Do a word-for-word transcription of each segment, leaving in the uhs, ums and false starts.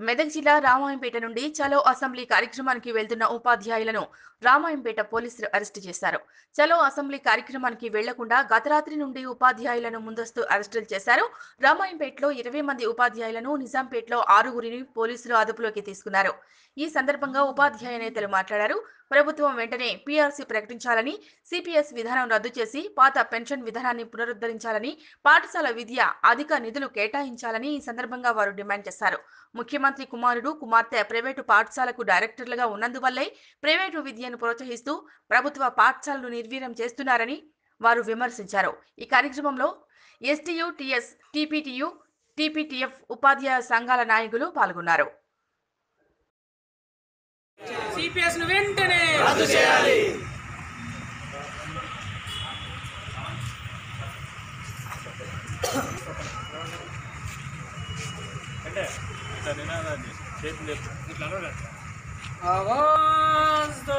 మెదక్ జిల్లా రామాయంపేట నుండి చలో అసెంబ్లీ కార్యక్రమానికి వెళ్తున్న ఉపాధ్యాయులను రామాయంపేట పోలీసులు అరెస్టు చేశారు. చలో అసెంబ్లీ కార్యక్రమానికి వెళ్లకుండా గత రాత్రి నుండి ఉపాధ్యాయులను ముందస్తు అరెస్టులు చేశారు. రామాయంపేటలో ఇరవై మంది ఉపాధ్యాయులను, నిజాంపేటలో ఆరుగురిని పోలీసులు అదుపులోకి తీసుకున్నారు. ఈ సందర్భంగా ఉపాధ్యాయ నేతలు మాట్లాడారు. ప్రభుత్వం వెంటనే పీఆర్సీ ప్రకటించాలని, సిపిఎస్ విధానం రద్దు చేసి పాత పెన్షన్ విధానాన్ని పునరుద్ధరించాలని, పాఠశాల విద్య అధిక నిధులు కేటాయించాలని ఈ సందర్భంగా వారు డిమాండ్ చేశారు. ముఖ్యమంత్రి కుమారుడు, కుమార్తె ప్రైవేటు పాఠశాలకు డైరెక్టర్లుగా ఉన్నందువల్లే ప్రైవేటు విద్యను ప్రోత్సహిస్తూ ప్రభుత్వ పాఠశాలలు నిర్వీర్యం చేస్తున్నారని వారు విమర్శించారు. ఈ కార్యక్రమంలో ఎస్టీయూ, టీఎస్, టీపీటీయూ, టీపీటీఎఫ్ ఉపాధ్యాయ సంఘాల నాయకులు పాల్గొన్నారు. సిపిఎస్ ను వెంటనే రద్దు చేయాలి. అంటే ఇట్లా నినాదాన్ని చేతులు ఇట్లా ఆవాజ్ దో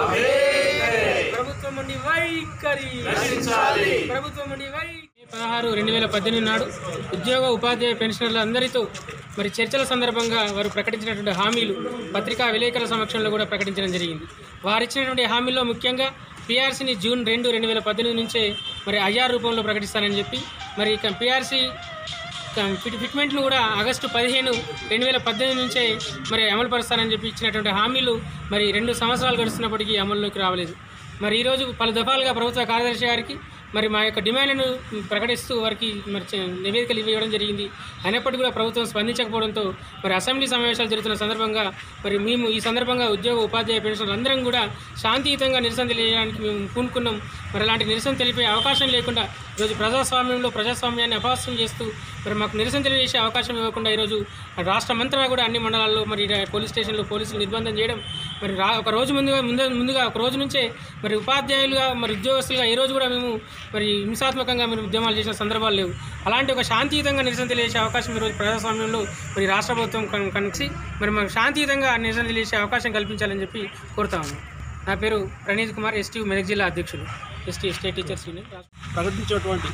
ప్రభుత్వం నుండి వైఖరి రక్షించాలి. ప్రభుత్వం నుండి వైఖరి పదహారు రెండు వేల పద్దెనిమిది నాడు ఉద్యోగ ఉపాధ్యాయ పెన్షనర్ల అందరితో మరి చర్చల సందర్భంగా వారు ప్రకటించినటువంటి హామీలు పత్రికా విలేకరుల సమక్షంలో కూడా ప్రకటించడం జరిగింది. వారు ఇచ్చినటువంటి హామీల్లో ముఖ్యంగా పీఆర్సీని జూన్ రెండు రెండు వేల పద్దెనిమిది నుంచే మరి ఐఆర్ రూపంలో ప్రకటిస్తానని చెప్పి, మరి ఇక పీఆర్సీ ఫిట్ ఫిట్మెంట్ను కూడా ఆగస్టు పదిహేను రెండు వేల పద్దెనిమిది నుంచే మరి అమలు పరుస్తానని చెప్పి ఇచ్చినటువంటి హామీలు మరి రెండు సంవత్సరాలు గడుస్తున్నప్పటికీ అమల్లోకి రావలేదు. మరి ఈరోజు పలు దఫాలుగా ప్రభుత్వ కార్యదర్శి గారికి మరి మా యొక్క డిమాండ్ను ప్రకటిస్తూ వారికి మరి నివేదికలు ఇవ్వడం జరిగింది. అయినప్పటికీ కూడా ప్రభుత్వం స్పందించకపోవడంతో మరి అసెంబ్లీ సమావేశాలు జరుగుతున్న సందర్భంగా మరి మేము ఈ సందర్భంగా ఉద్యోగ ఉపాధ్యాయ పెన్షనర్లు అందరం కూడా శాంతియుతంగా నిరసన తెలియడానికి మేము పూనుకున్నాం. మరి అలాంటి నిరసన తెలిపే అవకాశం లేకుండా ఈరోజు ప్రజాస్వామ్యంలో ప్రజాస్వామ్యాన్ని అపహాస్యం చేస్తూ మరి మాకు నిరసన తెలియజేసే అవకాశం ఇవ్వకుండా ఈరోజు రాష్ట్రమంతటా కూడా అన్ని మండలాల్లో మరి పోలీస్ స్టేషన్లో పోలీసులు నిర్బంధం చేయడం, మరి రా ఒక రోజు ముందుగా ముందు ముందుగా ఒక రోజు నుంచే మరి ఉపాధ్యాయులుగా మరి ఉద్యోగస్తులుగా ఏ రోజు కూడా మేము మరి హింసాత్మకంగా మేము ఉద్యమాలు చేసిన సందర్భాలు లేవు. అలాంటి ఒక శాంతియుతంగా నిరసన తెలియజేసే అవకాశం ఈరోజు ప్రజాస్వామ్యంలో మరి రాష్ట్ర ప్రభుత్వం కనిసి మరి మాకు శాంతియుతంగా నిరసన తెలియజేసే అవకాశం కల్పించాలని చెప్పి కోరుతాము. నా పేరు ప్రణీత్ కుమార్, ఎస్టీ మెదక్ జిల్లా అధ్యక్షుడు, ఎస్టీ స్టేట్ టీచర్స్ యూనియన్. ప్రకటించేటువంటి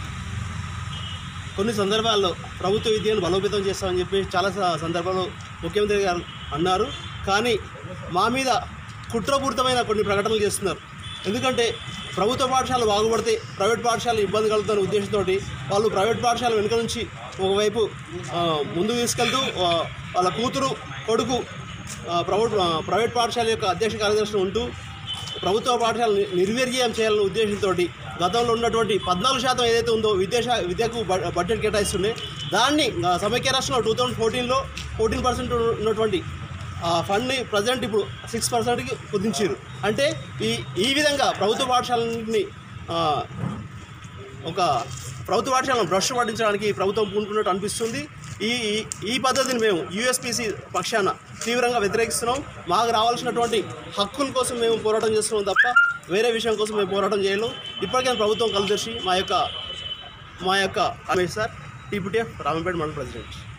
కొన్ని సందర్భాల్లో ప్రభుత్వ విద్యను బలోపేతం చేస్తామని చెప్పి చాలా సందర్భాల్లో ముఖ్యమంత్రి గారు అన్నారు. కానీ మా మీద కుట్రపూరితమైన కొన్ని ప్రకటనలు చేస్తున్నారు. ఎందుకంటే ప్రభుత్వ పాఠశాలలు బాగుపడితే ప్రైవేట్ పాఠశాలలు ఇబ్బంది కలుగుతున్న ఉద్దేశంతో వాళ్ళు ప్రైవేట్ పాఠశాల వెనుక నుంచి ఒకవైపు ముందుకు తీసుకెళ్తూ వాళ్ళ కూతురు, కొడుకు ప్రైవేట్ ప్రైవేట్ పాఠశాల యొక్క అధ్యక్ష కార్యదర్శులు ఉంటూ ప్రభుత్వ పాఠశాలను నిర్వీర్యం చేయాలనే ఉద్దేశంతో గతంలో ఉన్నటువంటి పద్నాలుగు శాతం ఏదైతే ఉందో విద్యాశ విద్యకు బడ్జెట్ కేటాయిస్తున్నాయి, దాన్ని సమైక్య రాష్ట్రంలో టూ థౌజండ్ ఫోర్టీన్లో ఫోర్టీన్ పర్సెంట్ ఉన్నటువంటి ఫండ్ని ప్రజెంట్ ఇప్పుడు సిక్స్ పర్సెంట్కి కుదించారు. అంటే ఈ ఈ విధంగా ప్రభుత్వ పాఠశాలని ఒక ప్రభుత్వ పాఠశాలను భ్రష్టు పట్టించడానికి ప్రభుత్వం పూనుకున్నట్టు అనిపిస్తుంది. ఈ ఈ పద్ధతిని మేము యూఎస్పీసీ పక్షాన తీవ్రంగా వ్యతిరేకిస్తున్నాం. మాకు రావాల్సినటువంటి హక్కుల కోసం మేము పోరాటం చేస్తున్నాం తప్ప వేరే విషయం కోసం మేము పోరాటం చేయలేం. ఇప్పటికైనా ప్రభుత్వం కలిసి మా యొక్క మా యొక్క రమేష్ సార్, టీపీటీఎఫ్ రామంపేట మండల ప్రెసిడెంట్.